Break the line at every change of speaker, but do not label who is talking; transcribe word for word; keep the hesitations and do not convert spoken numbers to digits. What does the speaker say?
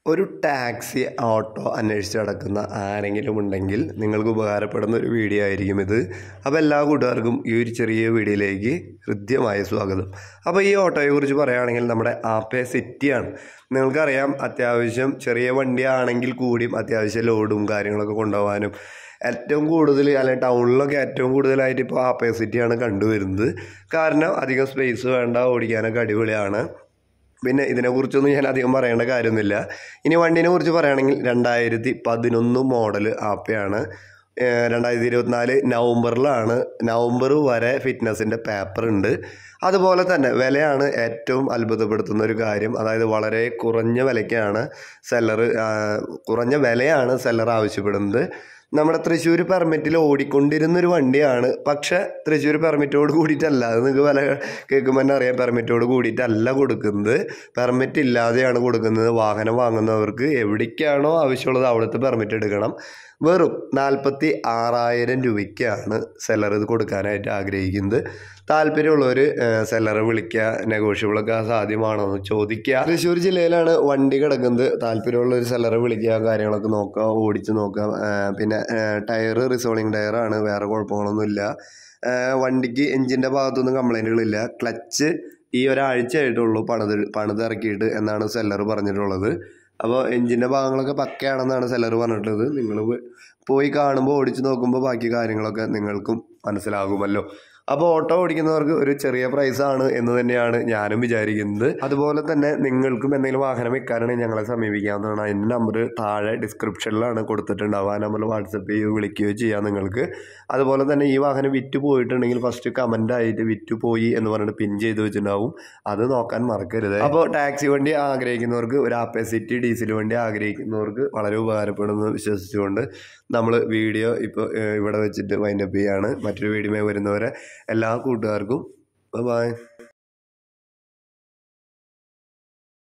ഒരു taxi auto അന്വേഷിച്ച് നടക്കുന്ന ആരെങ്കിലും ഉണ്ടെങ്കിൽ നിങ്ങൾക്ക് ഉപകാരപ്പെടുന്ന ഒരു വീഡിയോ ആയിരിക്കും ഇത്. അപ്പോൾ എല്ലാ കൂട്ടുകാർക്കും ഈ ഒരു ചെറിയ വീഡിയോയിലേക്ക് ഹൃദ്യമായ സ്വാഗതം. അപ്പോൾ ഈ ഓട്ടോയെക്കുറിച്ച് പറയുകയാണെങ്കിൽ നമ്മുടെ ആപ്പെ സിറ്റിയാണ്. നിങ്ങൾക്കറിയാം, അത്യാവശ്യം ചെറിയ വണ്ടിയാണെങ്കിൽ കൂടിയും അത്യാവശ്യം ലോഡും കാര്യങ്ങളൊക്കെ കൊണ്ടുപോകാനും ഏറ്റവും കൂടുതൽ അല്ലെങ്കിൽ ടൗണിലൊക്കെ ഏറ്റവും കൂടുതലായിട്ട് ഇപ്പോൾ ആപ്പെ സിറ്റിയാണ് കണ്ടുവരുന്നത്. കാരണം അധികം സ്പേസ് വേണ്ട, ഓടിക്കാനൊക്കെ അടിപൊളിയാണ്. പിന്നെ ഇതിനെക്കുറിച്ചൊന്നും ഞാൻ അധികം പറയേണ്ട കാര്യമൊന്നുമില്ല. ഇനി വണ്ടീനെ കുറിച്ച് പറയുകയാണെങ്കിൽ രണ്ടായിരത്തി പതിനൊന്ന് മോഡൽ ആപ്പയാണ്. രണ്ടായിരത്തി ഇരുപത്തിനാല് നവംബറിലാണ്. നവംബർ വരെ ഫിറ്റ്നസിൻ്റെ പേപ്പർ ഉണ്ട്. അതുപോലെ തന്നെ വിലയാണ് ഏറ്റവും അത്ഭുതപ്പെടുത്തുന്ന ഒരു കാര്യം. അതായത് വളരെ കുറഞ്ഞ വിലയ്ക്കാണ് സെല്ലർ കുറഞ്ഞ വിലയാണ് സെല്ലർ ആവശ്യപ്പെടുന്നത്. നമ്മുടെ തൃശ്ശൂർ പെർമിറ്റിൽ ഓടിക്കൊണ്ടിരുന്നൊരു വണ്ടിയാണ്. പക്ഷേ തൃശ്ശൂർ പെർമിറ്റോട് കൂടിയിട്ടല്ല, അത് നിങ്ങൾക്ക് വില കേൾക്കുമ്പോൾ തന്നെ അറിയാം, പെർമിറ്റോട് കൂടിയിട്ടല്ല കൊടുക്കുന്നത്, പെർമിറ്റ് ഇല്ലാതെയാണ് കൊടുക്കുന്നത്. വാഹനം വാങ്ങുന്നവർക്ക് എവിടേക്കാണോ ആവശ്യമുള്ളത് അവിടുത്തെ പെർമിറ്റ് എടുക്കണം. വെറും നാൽപ്പത്തി ആറായിരം രൂപയ്ക്കാണ് സെല്ലർ ഇത് കൊടുക്കാനായിട്ട് ആഗ്രഹിക്കുന്നത്. താല്പര്യമുള്ളവർ സെല്ലറെ വിളിക്കുക, നെഗോഷ്യബിളൊക്കെ സാധ്യമാണോ എന്ന് ചോദിക്കുക. തൃശ്ശൂർ ജില്ലയിലാണ് വണ്ടി കിടക്കുന്നത്. താല്പര്യമുള്ളൊരു സെല്ലറെ വിളിക്കുക, കാര്യങ്ങളൊക്കെ നോക്കുക, ഓടിച്ച് നോക്കുക. പിന്നെ ടയർ റിസോളിങ് ടയറാണ്, വേറെ കുഴപ്പങ്ങളൊന്നുമില്ല. വണ്ടിക്ക് എഞ്ചിൻ്റെ ഭാഗത്തൊന്നും കംപ്ലൈൻറ്റുകളില്ല. ക്ലച്ച് ഈ ഒരാഴ്ചയായിട്ടുള്ളൂ പണിത് പണിതിറക്കിയിട്ട് എന്നാണ് സെല്ലർ പറഞ്ഞിട്ടുള്ളത്. അപ്പോൾ എഞ്ചിൻ്റെ ഭാഗങ്ങളൊക്കെ പക്കയാണെന്നാണ് സെല്ലർ പറഞ്ഞിട്ടുള്ളത്. നിങ്ങൾ പോയി കാണുമ്പോൾ ഓടിച്ച് നോക്കുമ്പോൾ ബാക്കി കാര്യങ്ങളൊക്കെ നിങ്ങൾക്കും മനസ്സിലാകുമല്ലോ. അപ്പോൾ ഓട്ടോ ഓടിക്കുന്നവർക്ക് ഒരു ചെറിയ പ്രൈസാണ് എന്ന് തന്നെയാണ് ഞാനും വിചാരിക്കുന്നത്. അതുപോലെ തന്നെ നിങ്ങൾക്കും എന്തെങ്കിലും വാഹനം വെക്കാനാണെങ്കിൽ ഞങ്ങളെ സമീപിക്കാവുന്നതാണ്. അതിൻ്റെ നമ്പർ താഴെ ഡിസ്ക്രിപ്ഷനിലാണ് കൊടുത്തിട്ടുണ്ടാവുക. ആ നമ്പറിൽ വാട്സപ്പ് ചെയ്യുകയോ വിളിക്കുകയോ ചെയ്യാം നിങ്ങൾക്ക്. അതുപോലെ തന്നെ ഈ വാഹനം വിറ്റ് പോയിട്ടുണ്ടെങ്കിൽ ഫസ്റ്റ് കമൻ്റായിട്ട് വിറ്റ് പോയി എന്ന് പറഞ്ഞിട്ട് പിൻ ചെയ്ത് വെച്ചിട്ടുണ്ടാവും. അത് നോക്കാൻ മറക്കരുത്. അപ്പോൾ ടാക്സി വണ്ടി ആഗ്രഹിക്കുന്നവർക്ക്, ഒരു ആപ്പെ സിറ്റി ഡീസൽ വണ്ടി ആഗ്രഹിക്കുന്നവർക്ക് വളരെ ഉപകാരപ്പെടുമെന്ന് വിശ്വസിച്ചുകൊണ്ട് നമ്മൾ വീഡിയോ ഇപ്പോൾ ഇവിടെ വെച്ചിട്ട് വൈൻഡപ്പ് ചെയ്യുകയാണ്. മറ്റൊരു വീഡിയോ വരുന്നവരെ എല്ലാ കൂട്ടുകാർക്കും ബൈ.